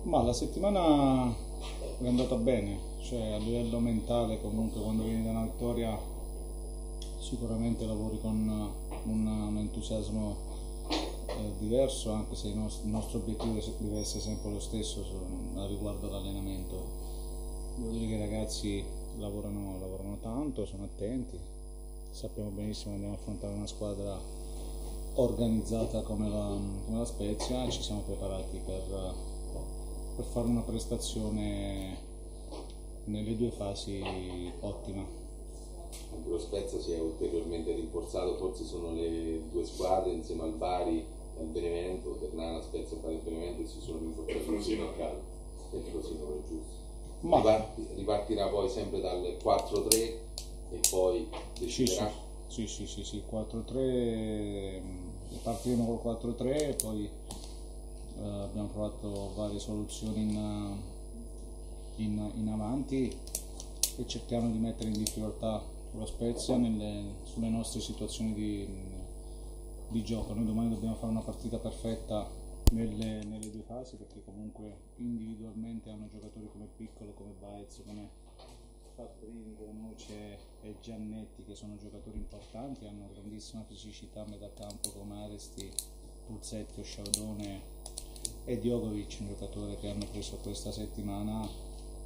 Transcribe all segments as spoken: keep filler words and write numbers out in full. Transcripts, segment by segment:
Ma la settimana è andata bene, cioè a livello mentale comunque quando vieni da una vittoria sicuramente lavori con un, un entusiasmo eh, diverso, anche se il nostro, il nostro obiettivo deve essere sempre lo stesso su- a riguardo all'allenamento. Devo dire che i ragazzi lavorano, lavorano tanto, sono attenti, sappiamo benissimo che andiamo a affrontare una squadra organizzata come la, come la Spezia e ci siamo preparati per, per fare una prestazione nelle due fasi ottima. Anche lo Spezia si è ulteriormente rinforzato, forse sono le due squadre insieme al Bari e al Benevento, Ternana, Spezia, Bari e Benevento si sono rinforzati insieme a caldo. E il Frosinone è giusto. Ma Riparti- ripartirà poi sempre dal quattro tre e poi sì, sì, deciderà. sì, sì, sì, sì, quattro tre, partiremo col quattro tre e poi eh, abbiamo provato varie soluzioni in, in, in avanti e cerchiamo di mettere in difficoltà lo Spezia nelle, sulle nostre situazioni di, di gioco. Noi domani dobbiamo fare una partita perfetta nelle, nelle due fasi perché comunque individualmente hanno giocatori come Piccolo, come Baez, come Fabbrini, Granucci e Giannetti che sono giocatori importanti, hanno grandissima fisicità a metà campo come Aresti, Puzzetto, Sciaudone e Djokovic, un giocatore che hanno preso questa settimana,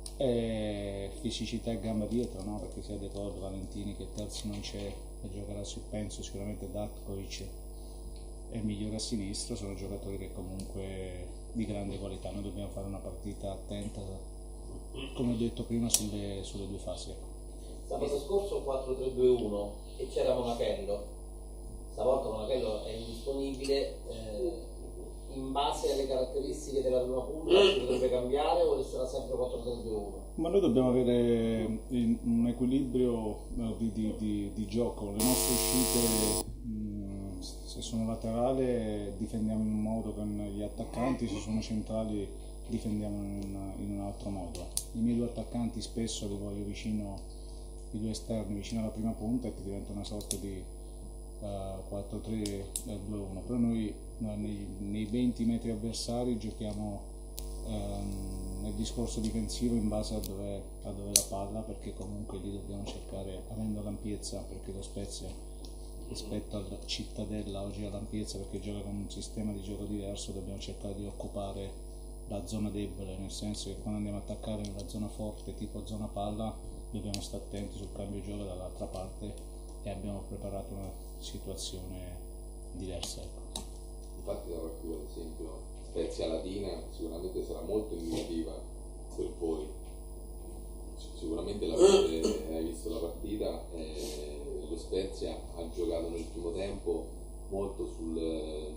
e fisicità e gamba dietro, no? Perché sia De Col, Valentini che terzi non c'è e giocherà su penso sicuramente Datkovic e migliore a sinistra, sono giocatori che comunque di grande qualità. Noi dobbiamo fare una partita attenta, come ho detto prima, sulle, sulle due fasi. Sabato scorso quattro tre due uno e c'era Monachello, stavolta Monachello è indisponibile, eh, in base alle caratteristiche della prima punta si potrebbe cambiare o resterà sempre quattro tre due uno? Ma noi dobbiamo avere un equilibrio eh, di, di- di- di gioco, le nostre uscite mh, se sono laterali difendiamo in un modo con gli attaccanti, se sono centrali difendiamo in, in un altro modo. I miei due attaccanti spesso li voglio vicino, i due esterni vicino alla prima punta e ti diventa una sorta di eh, quattro tre due uno, però noi eh, nei, nei venti metri avversari giochiamo ehm, nel discorso difensivo in base a dove, a dove la palla, perché comunque lì dobbiamo cercare, avendo l'ampiezza, perché lo Spezia rispetto al Cittadella oggi ha l'ampiezza perché gioca con un sistema di gioco diverso, dobbiamo cercare di occupare la zona debole, nel senso che quando andiamo a attaccare nella zona forte tipo zona palla dobbiamo stare attenti sul cambio gioco dall'altra parte e abbiamo preparato una situazione diversa, ecco. Infatti la partita ad esempio Spezia Latina sicuramente sarà molto indicativa per voi. Sic- Sicuramente l'avete, hai visto la partita, eh, lo Spezia ha giocato nel primo tempo molto sul, eh,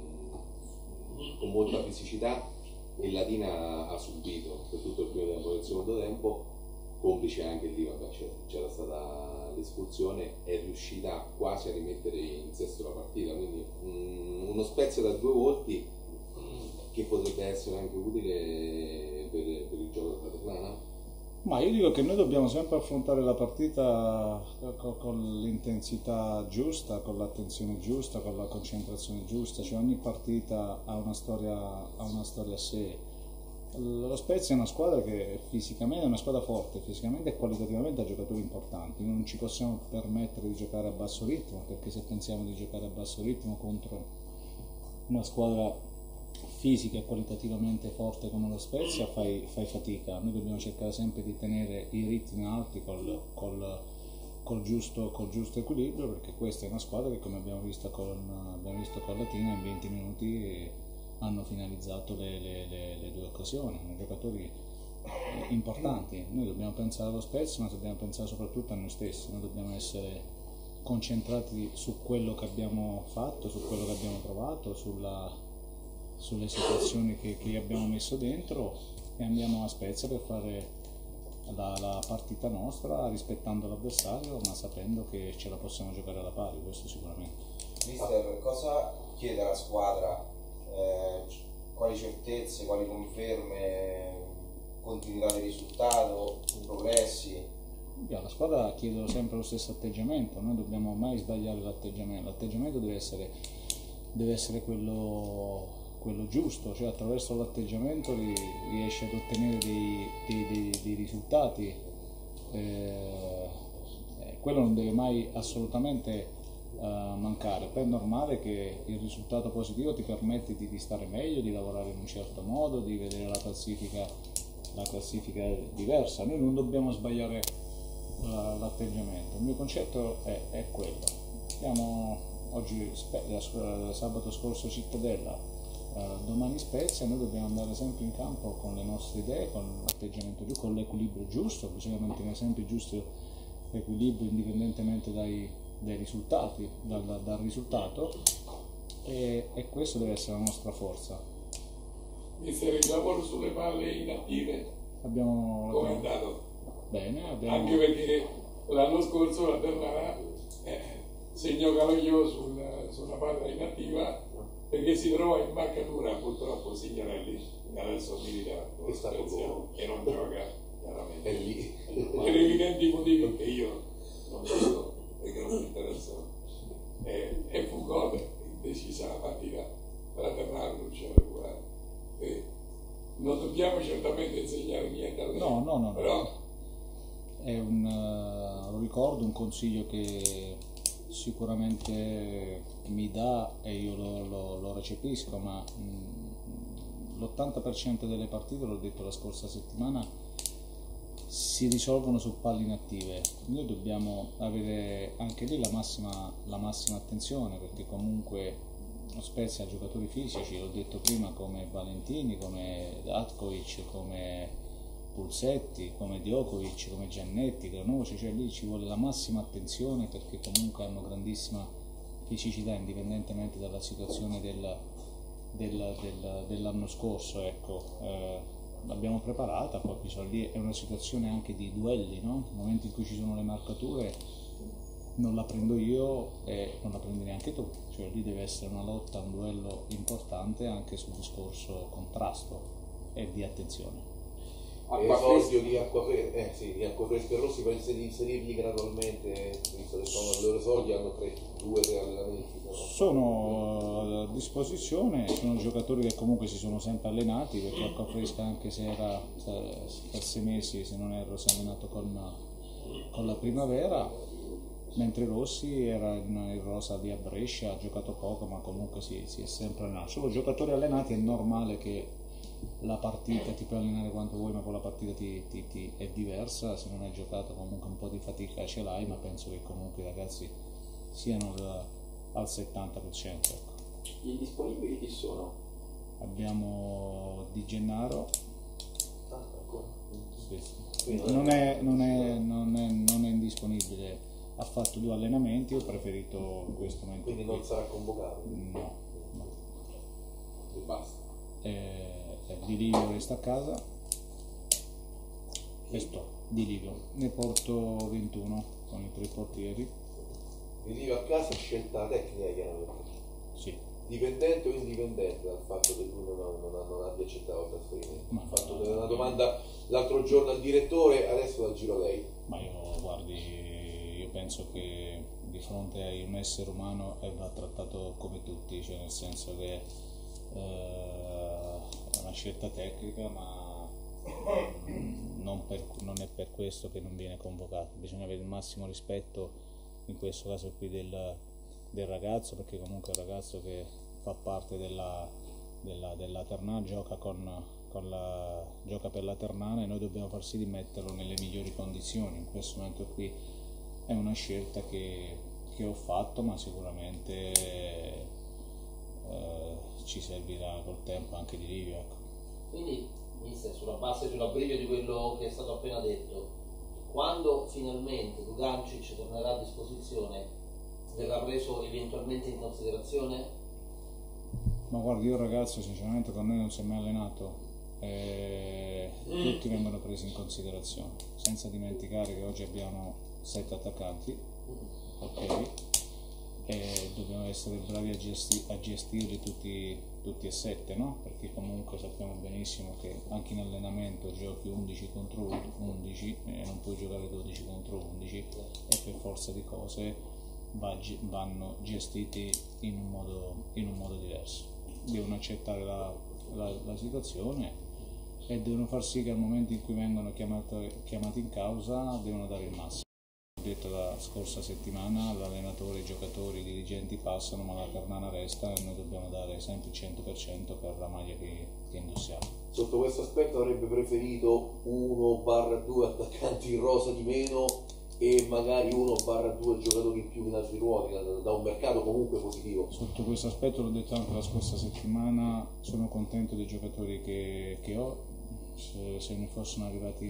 con molta fisicità e Latina ha subito per tutto il primo tempo. Nel secondo tempo, complice anche lì, vabbè, c'era, c'era stata l'espulsione, è riuscita quasi a rimettere in sesto la partita, quindi mm, uno Spezia da due volti mm, che potrebbe essere anche utile per, per il gioco della Ternana. Ma io dico che noi dobbiamo sempre affrontare la partita co- con l'intensità giusta, con l'attenzione giusta, con la concentrazione giusta, cioè ogni partita ha una storia, ha una storia a sé. Lo Spezia è una squadra che fisicamente è una squadra forte, fisicamente e qualitativamente ha giocatori importanti, non ci possiamo permettere di giocare a basso ritmo, perché se pensiamo di giocare a basso ritmo contro una squadra fisica e qualitativamente forte come lo Spezia fai, fai fatica. Noi dobbiamo cercare sempre di tenere i ritmi alti col, col, col, giusto, col giusto equilibrio, perché questa è una squadra che, come abbiamo visto con, abbiamo visto con Latina, in venti minuti hanno finalizzato le, le, le, le due occasioni, hanno giocatori importanti. Noi dobbiamo pensare allo Spezia, ma dobbiamo pensare soprattutto a noi stessi. Noi dobbiamo essere concentrati su quello che abbiamo fatto, su quello che abbiamo provato, sulla, sulle situazioni che, che abbiamo messo dentro e andiamo a Spezia per fare la, la partita nostra rispettando l'avversario ma sapendo che ce la possiamo giocare alla pari, questo sicuramente. Mister, cosa chiede alla squadra? Eh, quali certezze, quali conferme, continuità del risultato, progressi? Yeah, la squadra chiede sempre lo stesso atteggiamento, non dobbiamo mai sbagliare l'atteggiamento, l'atteggiamento deve essere, deve essere quello quello giusto, cioè attraverso l'atteggiamento ri- riesci ad ottenere dei, dei- dei- dei risultati. Eh, eh, quello non deve mai assolutamente eh, mancare. Poi è normale che il risultato positivo ti permette di, di stare meglio, di lavorare in un certo modo, di vedere la classifica, la classifica diversa. Noi non dobbiamo sbagliare la- l'atteggiamento. Il mio concetto è, è quello. Abbiamo oggi Spe- la scu- sabato scorso Cittadella, eh, domani Spezia. Noi dobbiamo andare sempre in campo con le nostre idee, con l'atteggiamento giusto, con l'equilibrio giusto. Bisogna mantenere sempre il giusto equilibrio indipendentemente dai, dai risultati, dal, dal risultato, e, e questo deve essere la nostra forza. Mister, il lavoro sulle palle inattive Abbiamo, come è abbiamo- andato? bene, abbiamo, Anche perché l'anno scorso la Ternana eh, segnò Caloglio sul, sulla palla inattiva perché si trova in marcatura, purtroppo Signorelli adesso milita con Spezia e non gioca chiaramente È lì. per evidenti motivi che io non so perché non mi interessano, e, e fu gol indecisa la partita per la Ternana, non c'è recuperato. E non dobbiamo certamente insegnare niente a lei, no, no, no, no. però È un, eh, lo ricordo, un consiglio che sicuramente mi dà e io lo, lo- lo recepisco, ma mh, l'ottanta per cento delle partite, l'ho detto la scorsa settimana, si risolvono su palle inattive. Noi dobbiamo avere anche lì la massima, la massima attenzione, perché comunque lo Spezia ha giocatori fisici, l'ho detto prima, come Valentini, come Datkovic, come Pulsetti, come Djokovic, come Giannetti, Granoci, cioè lì ci vuole la massima attenzione, perché comunque hanno grandissima fisicità indipendentemente dalla situazione del, del- del- dell'anno scorso. Ecco. Eh, l'abbiamo preparata, poi bisogna, lì è una situazione anche di duelli, no? Nel momento in cui ci sono le marcature non la prendo io e non la prendi neanche tu, cioè lì deve essere una lotta, un duello importante anche sul discorso contrasto e di attenzione. Esordio di Acquafresca, eh sì, di Acquafresca e Rossi, pensi di inserirli gradualmente, visto che sono i loro esordi, hanno tre, due, tre allenamenti. Però. Sono a disposizione, sono giocatori che comunque si sono sempre allenati, perché Acquafresca, anche se era per sei mesi, se non erro, si è allenato con, con la primavera, mentre Rossi era in, in rosa lì a Brescia, ha giocato poco ma comunque si, si è sempre allenato. Sono giocatori allenati, è normale che la partita ti puoi allenare quanto vuoi, ma poi la partita ti, ti- ti è diversa. Se non hai giocato comunque un po' di fatica ce l'hai, ma penso che comunque i ragazzi siano al, al settanta per cento. Ecco. Gli indisponibili chi sono? Abbiamo Di Gennaro, Ah, ancora. sì, sì. Non, è, non, è, non, è, non è indisponibile, ha fatto due allenamenti, ho preferito in questo momento Quindi qui. non sarà convocato. No, no. E basta. Eh, Di Livio resta a casa e sto Di Livio, ne porto ventuno con i tre portieri. Veniva a casa, scelta tecnica chiaramente. Sì, Dipendente o indipendente dal fatto che lui non, ha- non, ha- non abbia accettato il trasferimento? Ma- Ha fatto una domanda l'altro giorno al direttore, adesso la giro a lei. ma io guardi, io penso che di fronte a un essere umano eh, va trattato come tutti, cioè nel senso che eh, è una scelta tecnica, ma mm, non, per- non è per questo che non viene convocato. Bisogna avere il massimo rispetto in questo caso qui del, del ragazzo, perché comunque è un ragazzo che fa parte della, della, della Ternana, gioca, con, con la, gioca per la Ternana, e noi dobbiamo far sì di metterlo nelle migliori condizioni. In questo momento qui è una scelta che, che ho fatto, ma sicuramente eh, ci servirà col tempo anche di Livio. Ecco. Quindi, mister, sulla base, sull'abbrivio di quello che è stato appena detto, quando finalmente Dugancic tornerà a disposizione, verrà preso eventualmente in considerazione? Ma guardi, io ragazzo sinceramente con noi non si è mai allenato, eh, tutti vengono presi in considerazione, senza dimenticare che oggi abbiamo sette attaccanti, ok? E dobbiamo essere bravi a, gesti- a gestirli tutti, tutti e sette, no? Perché comunque sappiamo benissimo che anche in allenamento giochi undici contro undici e non puoi giocare dodici contro undici, e per forza di cose va ge- vanno gestiti in un modo, in un modo diverso. devono accettare la, la, la situazione e devono far sì che al momento in cui vengono chiamati, chiamati in causa devono dare il massimo. Ho detto la scorsa settimana, l'allenatore, i giocatori, i dirigenti passano ma la Ternana resta e noi dobbiamo dare sempre il cento per cento per la maglia che, che indossiamo. Sotto questo aspetto avrebbe preferito uno barra due attaccanti in rosa di meno e magari uno barra due giocatori in più in altri ruoli, da, da un mercato comunque positivo. Sotto questo aspetto, l'ho detto anche la scorsa settimana, sono contento dei giocatori che, che ho. Se, se ne fossero arrivati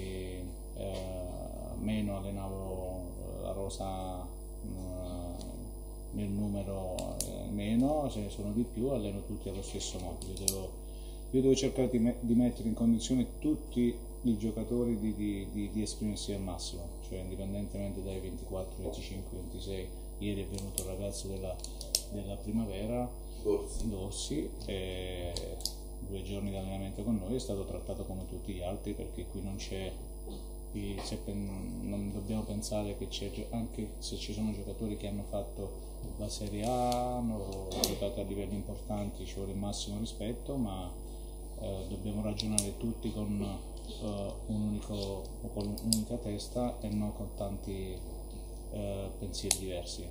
eh, meno, allenavo la rosa eh, nel numero eh, meno, se ne sono di più alleno tutti allo stesso modo. Io devo, io devo cercare di, me, di mettere in condizione tutti i giocatori di, di, di, di esprimersi al massimo, cioè indipendentemente dai ventiquattro, venticinque, ventisei. Ieri è venuto il ragazzo della, della primavera, Dorsi, Dorsi e due giorni di allenamento con noi, è stato trattato come tutti gli altri, perché qui non c'è, qui se pen, non dobbiamo pensare che c'è, anche se ci sono giocatori che hanno fatto la Serie A, hanno giocato a livelli importanti, ci vuole il massimo rispetto, ma eh, dobbiamo ragionare tutti con, uh, un unico, con un'unica testa e non con tanti uh, pensieri diversi.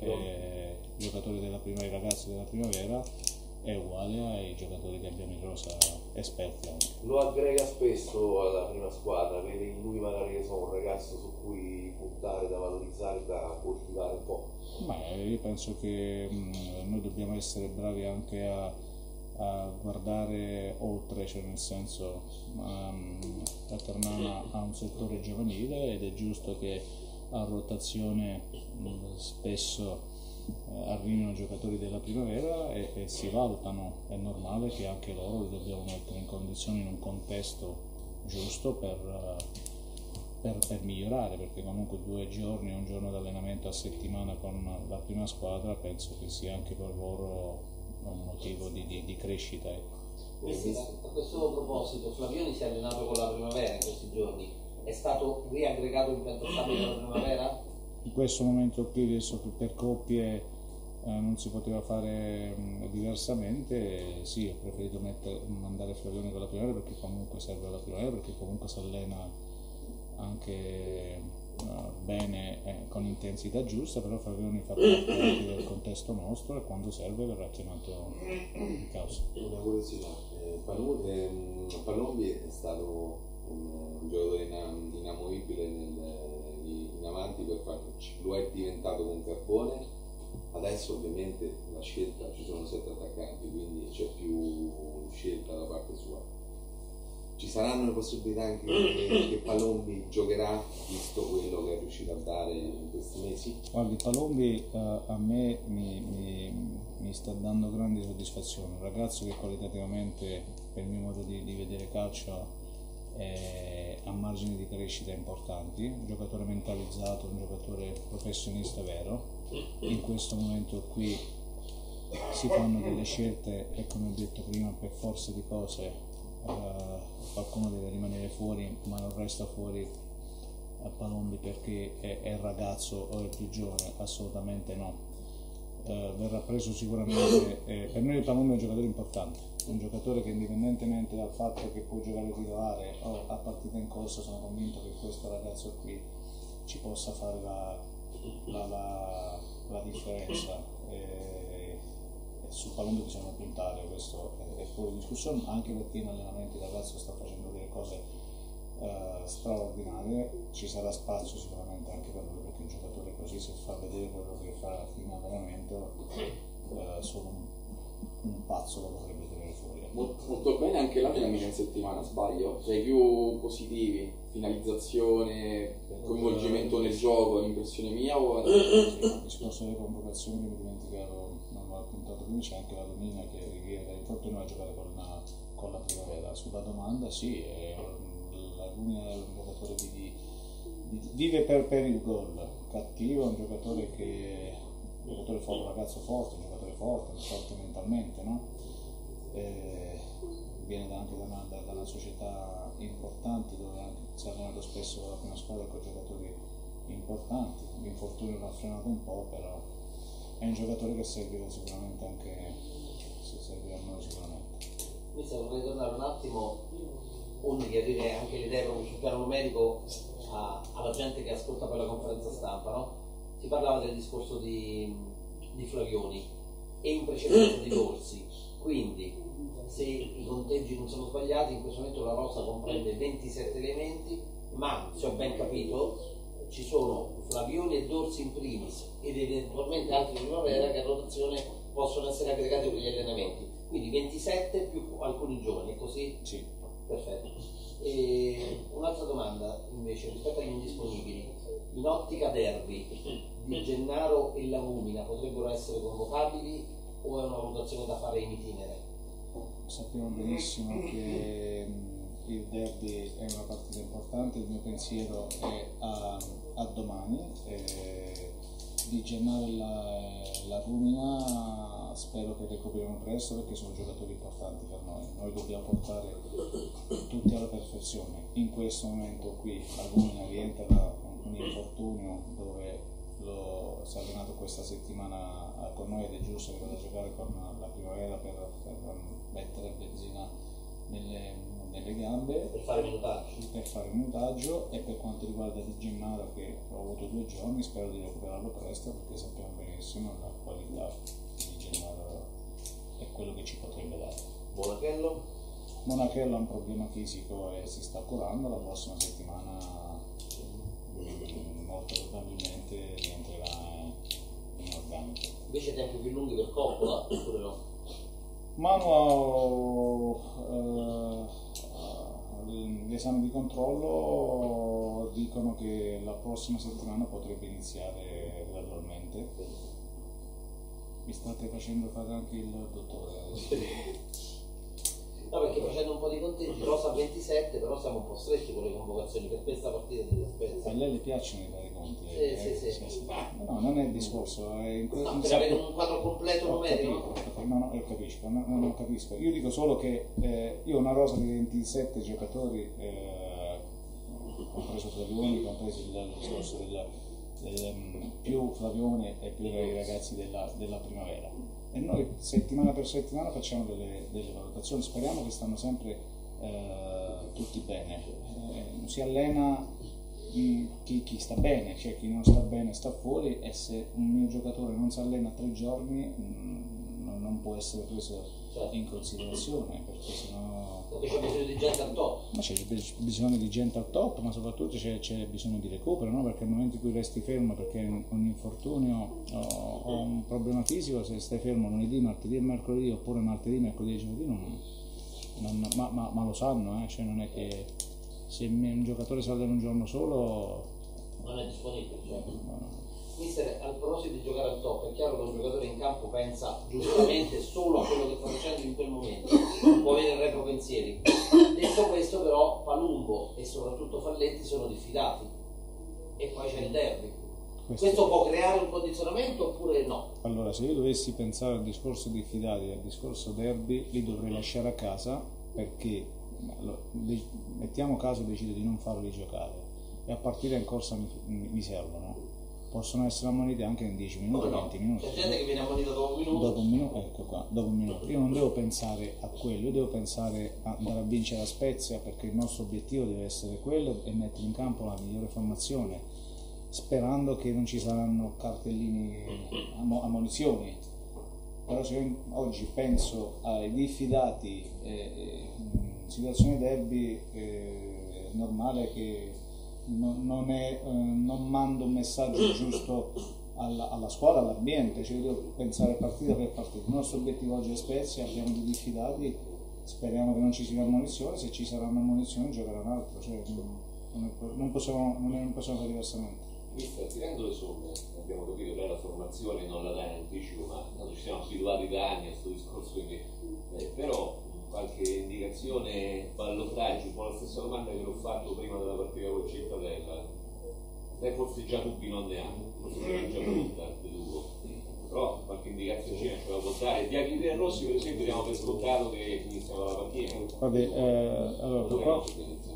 E, i giocatori della primavera, i ragazzi della primavera è uguale ai giocatori che abbiamo in rosa esperti anche. lo aggrega spesso alla prima squadra, vede in lui magari che un ragazzo su cui puntare, da valorizzare, da coltivare un po'. Ma io penso che mh, noi dobbiamo essere bravi anche a, a guardare oltre, cioè nel senso um, la Ternana ha un settore giovanile ed è giusto che a rotazione mh, spesso eh, arrivino giocatori della primavera e, e si valutano, è normale che anche loro li dobbiamo mettere in condizioni, in un contesto giusto per, per, per migliorare, perché comunque due giorni, un giorno di allenamento a settimana con la prima squadra penso che sia anche per loro un motivo di, di, di crescita. Ecco. A questo proposito, Flavioni si è allenato con la primavera in questi giorni, è stato riaggregato in pianto stabile della primavera? In questo momento qui adesso per coppie eh, non si poteva fare mh, diversamente, sì, ho preferito mettere, mandare Flavioni con la primavera perché comunque serve la primavera, perché comunque si allena anche uh, bene eh, con intensità giusta, però Flavioni fa parte anche del contesto nostro e quando serve verrà chiamato in causa. Una curiosità, eh, Palombi, ehm, Palombi è stato un, un giocatore inam- inamovibile nel, in avanti per farci, lo è diventato con Carbone, adesso ovviamente la scelta, ci sono sette attaccanti, quindi c'è più scelta da parte sua. Ci saranno le possibilità anche che, che Palombi giocherà, visto quello che è riuscito a dare in questi mesi? Guardi, Palombi uh, a me mi, mi, mi sta dando grandi soddisfazioni, un ragazzo che qualitativamente, per il mio modo di, di vedere calcio, Eh, ha margini di crescita importanti, un giocatore mentalizzato, un giocatore professionista vero. In questo momento qui si fanno delle scelte e, come ho detto prima, per forza di cose eh, qualcuno deve rimanere fuori, ma non resta fuori a Palombi perché è, è ragazzo o è più giovane, assolutamente no. Eh, verrà preso sicuramente, eh, per noi Palombi è un giocatore importante, un giocatore che indipendentemente dal fatto che può giocare titolare o a partita in corsa, sono convinto che questo ragazzo qui ci possa fare la, la, la, la differenza e, e su Palombi bisogna puntare, questo è, è fuori discussione, anche perché in allenamento il ragazzo sta facendo delle cose eh, straordinarie, ci sarà spazio sicuramente anche per lui, perché un giocatore così, se fa vedere quello che fa in allenamento, eh, solo un, un pazzo lo potrebbe tenere fuori. Molto, molto bene anche la dinamica in settimana, sbaglio? Sei più positivi, finalizzazione, coinvolgimento nel gioco, l'impressione mia o... Il discorso delle convocazioni che mi dimenticavo, non l'ho appuntato prima, c'è anche la Domina che riviene dall'infortunio a giocare con la, con la primavera. Sulla domanda sì, è, la Domina è un giocatore di, di, di, vive per, per il gol, cattivo, è un giocatore che un giocatore forte, un ragazzo forte, un giocatore forte, forte mentalmente, no? E viene da, anche da una, da, da una società importante dove anche si è allenato spesso con la prima squadra con giocatori importanti. L'infortunio l'ha frenato un po', però è un giocatore che servirà sicuramente anche, sì, servirà a noi sicuramente. Mister, vorrei tornare un attimo, un di chiarire anche l'idea proprio sul piano numerico a, alla gente che ascolta per la conferenza stampa, no? Si parlava del discorso di, di Flavioni e in precedenza di Dorsi, quindi se i conteggi non sono sbagliati, in questo momento la rosa comprende ventisette elementi, ma se ho ben capito ci sono Flavioni e Dorsi in primis ed eventualmente altri primavera che a rotazione possono essere aggregati per gli allenamenti, quindi ventisette più alcuni giovani, è così? Sì. Perfetto. E un'altra domanda invece rispetto agli indisponibili, in ottica derby Di Gennaro e Lamumina potrebbero essere convocabili o è una valutazione da fare in itinere? Sappiamo benissimo che il derby è una partita importante, il mio pensiero è a, a domani. Eh, Di Gennaro e la, la Rumina spero che recuperino presto perché sono giocatori importanti per noi. Noi dobbiamo portare tutti alla perfezione. In questo momento qui la Rumina rientra da un infortunio dove lo, si è allenato questa settimana con noi ed è giusto che vada a giocare con la primavera per, per mettere benzina nelle, nelle gambe, Per fare minutaggio. per fare minutaggio. E per quanto riguarda Di Gennaro, che ho avuto due giorni, spero di recuperarlo presto perché sappiamo benissimo la qualità di Gennaro è quello che ci potrebbe dare. Monachello? Monachello ha un problema fisico e si sta curando, la prossima settimana mm, molto probabilmente rientrerà in organico. Invece tempi più lunghi per Coppola oppure no? Manu, eh, l'esame di controllo dicono che la prossima settimana potrebbe iniziare gradualmente. Mi state facendo fare anche il dottore. No, perché facendo un po' di conteggi, Rosa ventisette, però siamo un po' stretti con le convocazioni per questa partita di Spezia. A lei le piacciono i vari conti? Sì, eh, sì, sì. sì, sì. No, non è il discorso. È in No, in per sacco- avere un quadro completo Ho numerico. capito, ho capito. No, no, io capisco, no, no, non capisco. Io dico solo che eh, io ho una rosa di ventisette giocatori, eh, compreso Flavioni, compreso il, il discorso del, del, um, più Flavione e più i ragazzi della, della primavera. E noi settimana per settimana facciamo delle, delle valutazioni, speriamo che stanno sempre eh, tutti bene. Eh, si allena mh, chi, chi sta bene, cioè chi non sta bene sta fuori, e se un mio giocatore non si allena tre giorni mh, non, non può essere preso in considerazione, perché sennò... Perché c'è bisogno di gente al top. Ma c'è bisogno di gente al top, ma soprattutto c'è, c'è bisogno di recupero, no? Perché nel momento in cui resti fermo perché hai un, un infortunio o, o un problema fisico, se stai fermo lunedì, martedì e mercoledì, oppure martedì, mercoledì e giovedì, non, non, ma, ma, ma lo sanno, eh? Cioè non è che se un giocatore si allena un giorno solo... Non è disponibile, cioè. No. Mister, al proposito di giocare al top, è chiaro che un giocatore in campo pensa giustamente solo a quello che sta facendo in quel momento, non può avere retropensieri. Detto questo, però, Palumbo e soprattutto Falletti sono diffidati, e poi c'è il derby. Questo- Questo può creare un condizionamento oppure no? Allora, se io dovessi pensare al discorso di fidati e al discorso derby, li dovrei lasciare a casa, perché allora, de- mettiamo caso decido di non farli giocare e a partire in corsa mi, mi- mi servono. Possono essere ammoniti anche in dieci minuti, No, venti minuti. C'è gente che viene ammonita dopo un minuto. Dopo un minuto, ecco qua, dopo un minuto. Io non devo pensare a quello, io devo pensare a andare a vincere la Spezia, perché il nostro obiettivo deve essere quello e mettere in campo la migliore formazione, sperando che non ci saranno cartellini, ammo- ammonizioni. Però se io oggi penso ai diffidati, eh, in situazione derby, eh, è normale che non, non, è, eh, non mando un messaggio giusto alla, alla squadra, all'ambiente, cioè io devo pensare partita per partita. Il nostro obiettivo oggi è Spezia, abbiamo dei diffidati, speriamo che non ci sia ammonizione, se ci saranno ammonizioni giocherà un altro, cioè, non, è- non possiamo, non, è- non possiamo fare diversamente. Mister, tirando le somme, abbiamo capito che la formazione non la dai in anticipo, ma noi ci siamo abituati da anni a questo discorso, quindi, eh, però qualche indicazione, ballottaggio, un po' la stessa domanda che l'ho fatto prima della partita con Cittadella. Lei forse già dubbi non ne ha, forse ce l'ha già pronta, deduco. Però qualche indicazione ce la può dare. Di Aguilera Rossi per esempio diamo per scontato che iniziamo la partita. Vabbè, eh, allora, per, qua-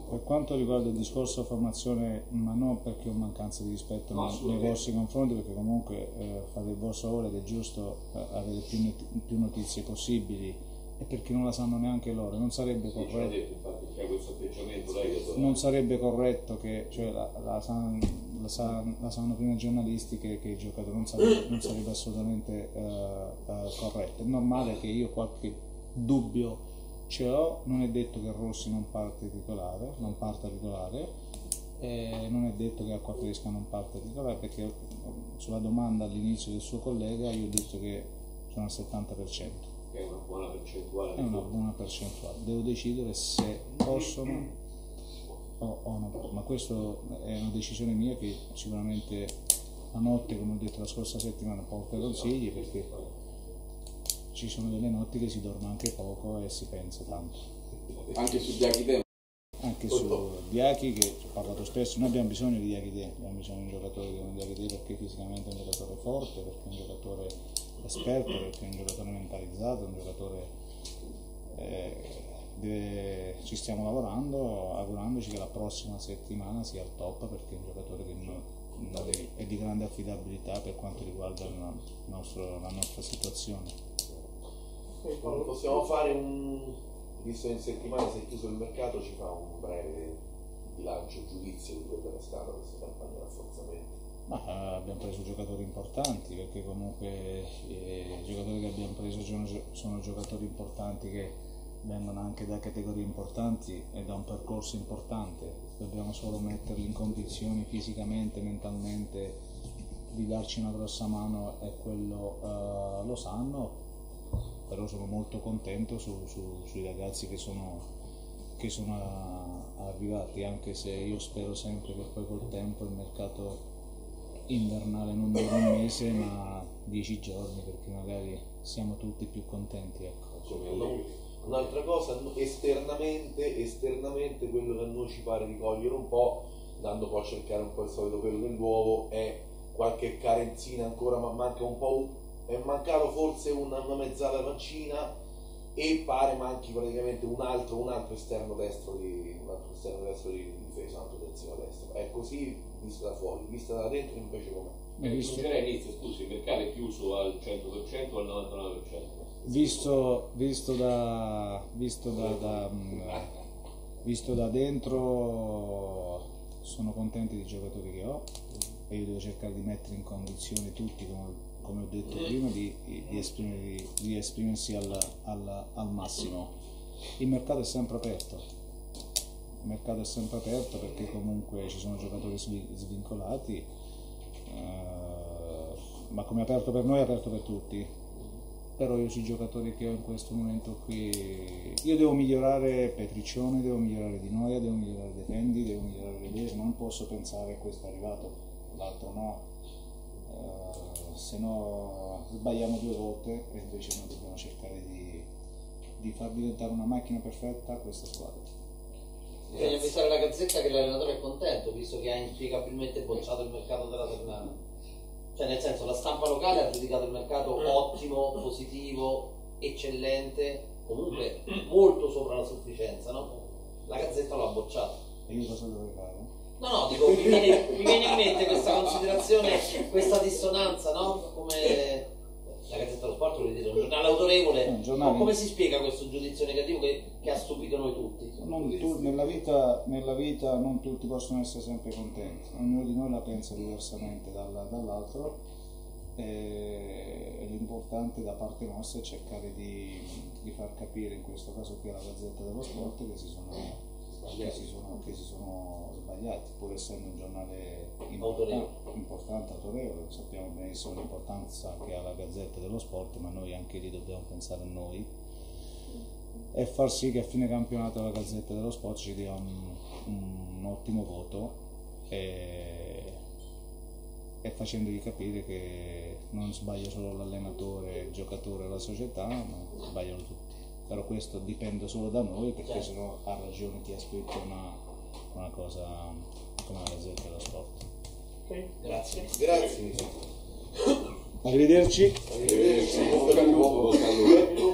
Per quanto riguarda il discorso formazione, ma non perché ho mancanza di rispetto No, nei, nei vostri confronti, perché comunque eh, fate il vostro lavoro ed è giusto eh, avere più, not- più notizie possibili, e perché non la sanno neanche loro, non sarebbe Sì, ci ha corretto, detto, infatti, c'è questo atteggiamento, dai, che non sarebbe corretto che cioè, la, la, san- la, san- la sanno prima i giornalisti che, che i giocatori, non sarebbe, non sarebbe assolutamente eh, eh, corretto. È normale che io qualche dubbio ce l'ho, non è detto che Rossi non parte titolare, non parta titolare, eh, non è detto che Acqua Fresca non parte titolare, perché sulla domanda all'inizio del suo collega io ho detto che sono al settanta per cento. che è una buona percentuale. È una buona percentuale, devo decidere se possono o, o no, ma questa è una decisione mia che sicuramente la notte, come ho detto la scorsa settimana, porta consigli, perché ci sono delle notti che si dorme anche poco e si pensa tanto. Anche su Diachite. Anche su Diachi, che ho parlato spesso, noi abbiamo bisogno di Diachite, abbiamo bisogno di un giocatore come Diachite perché fisicamente è un giocatore forte, perché è un giocatore esperto, perché è un giocatore mentalizzato, un giocatore eh, deve, ci stiamo lavorando, augurandoci che la prossima settimana sia al top, perché è un giocatore che non, non è, è di grande affidabilità per quanto riguarda il nostro, la nostra situazione. Possiamo fare un, visto che in settimana si è chiuso il mercato, ci fa un breve bilancio, giudizio di quello che è stata questa campagna di rafforzamento. Ma eh, abbiamo preso giocatori importanti, perché comunque eh, i giocatori che abbiamo preso sono, sono giocatori importanti che vengono anche da categorie importanti e da un percorso importante. Dobbiamo solo metterli in condizioni fisicamente, mentalmente di darci una grossa mano, e quello eh, lo sanno. Però sono molto contento su, su, sui ragazzi che sono, che sono a, arrivati, anche se io spero sempre che poi col tempo il mercato invernale non dura un mese ma dieci giorni, perché magari siamo tutti più contenti. Ecco. Un'altra cosa, esternamente, esternamente quello che a noi ci pare di cogliere un po', andando poi a cercare un po' il solito pelo dell'uovo, è qualche carenzina ancora, ma manca un po', un, è mancato forse una, una mezzala mancina, e pare manchi praticamente un altro, un altro esterno destro di un altro esterno destro di difesa, un altro terzino destro. È così visto da fuori, vista da dentro invece com'è? Eh, visto... inizio, scusi, il mercato è chiuso al cento per cento o al novantanove per cento? Visto, visto, da, visto, da, da, visto da dentro sono contento dei giocatori che ho, e io devo cercare di mettere in condizione tutti, come, come ho detto prima, di, di, esprimersi, di esprimersi al, al, al massimo. Il mercato è sempre aperto, il mercato è sempre aperto perché comunque ci sono giocatori svincolati, eh, ma come è aperto per noi è aperto per tutti. Però io sui giocatori che ho in questo momento qui, io devo migliorare Petriccione, devo migliorare Di Noia, devo migliorare De Fendi, devo migliorare Vedese, non posso pensare che questo è arrivato, l'altro no, eh, se no sbagliamo due volte, e invece noi dobbiamo cercare di, di far diventare una macchina perfetta questa squadra. Bisogna avvisare la Gazzetta che l'allenatore è contento, visto che ha inspiegabilmente bocciato il mercato della Ternana. Cioè, nel senso, la stampa locale ha giudicato il mercato ottimo, positivo, eccellente, comunque molto sopra la sufficienza, no? La Gazzetta lo ha bocciato. E io cosa dovrei fare? No, no, dico, mi viene, mi viene in mente questa considerazione, questa dissonanza, no? Come la Gazzetta dello Sport vuol dire un giornale autorevole, un giornale... come si spiega questo giudizio negativo che, che ha stupito noi tutti? Non tu, nella, vita, nella vita non tutti possono essere sempre contenti, ognuno di noi la pensa diversamente dalla, dall'altro, e l'importante da parte nostra è cercare di, di far capire, in questo caso qui alla Gazzetta dello Sport, che si sono, che si sono, che si sono sbagliati, pur essendo un giornale importante, importante, autorevole. Sappiamo benissimo l'importanza che ha la Gazzetta dello Sport, ma noi anche lì dobbiamo pensare a noi e far sì che a fine campionato la Gazzetta dello Sport ci dia un, un ottimo voto, e, e facendogli capire che non sbaglia solo l'allenatore, il giocatore e la società, ma sbagliano tutti. Però questo dipende solo da noi, perché sennò ha ragione chi ha scritto una, una cosa come la Gazzetta dello Sport. Okay. Grazie. Grazie. Arrivederci. Arrivederci.